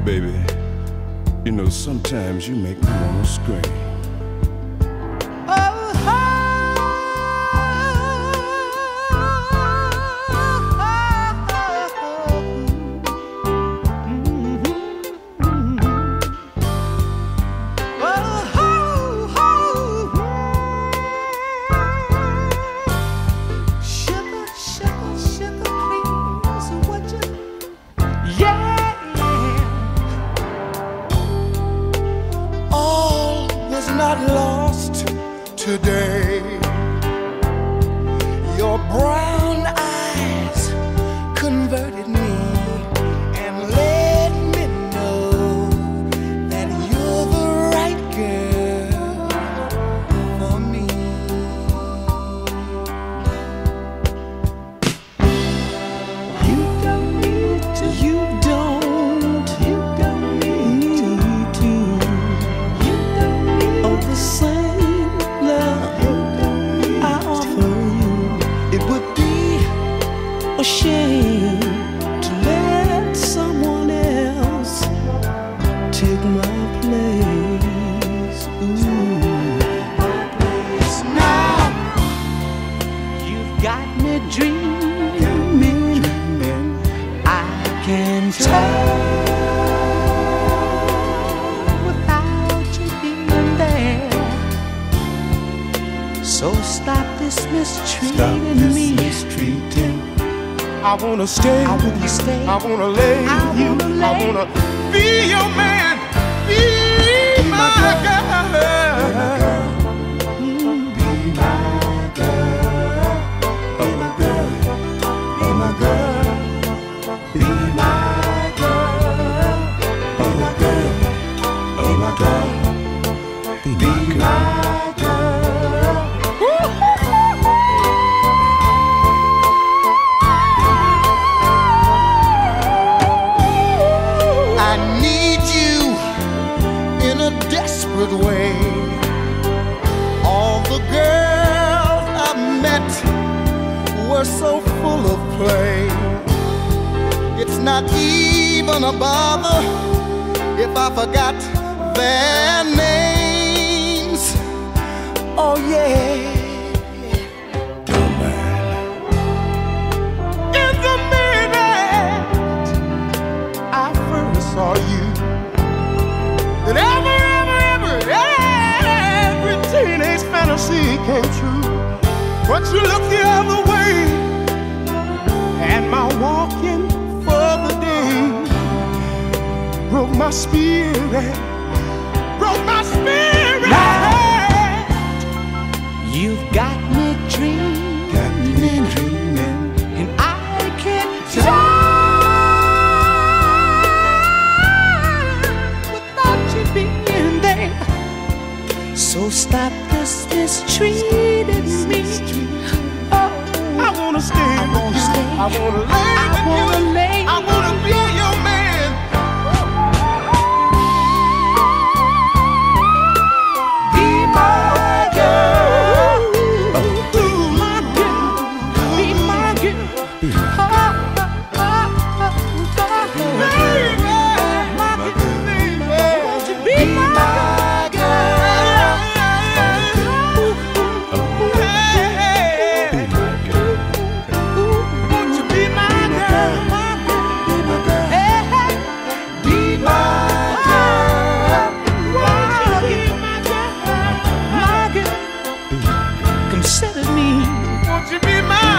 baby, you know, sometimes you make me wanna scream. Not lost today. Your brown eyes converted me and let me know that you're the right girl for me. You don't need to. You don't need to. The same love I offer you, it would be a shame to let someone else take my place. Now you've got me dreaming, I can tell. So stop this mistreating me. I wanna stay. I wanna stay. I wanna lay you. I wanna be your man. Be my girl. Be my girl. Be my girl. Be my girl. Be my girl. Be my girl. Be my girl. Be my girl. Desperate way. All the girls I met were so full of play. It's not even a bother if I forgot their names. Oh yeah. In the minute I first saw you, that every teenage fantasy came true. But you looked the other way, and my walking for the day broke my spirit. Broke my spirit. You've got me dreaming, and I can't die without you being there. So stop this mistreating me. Oh, I wanna stay. I wanna stay. I wanna lay with you. I wanna be your man. Be my girl. Be my girl. Be my girl. Won't you be my girl? Consider me. Won't you be mine?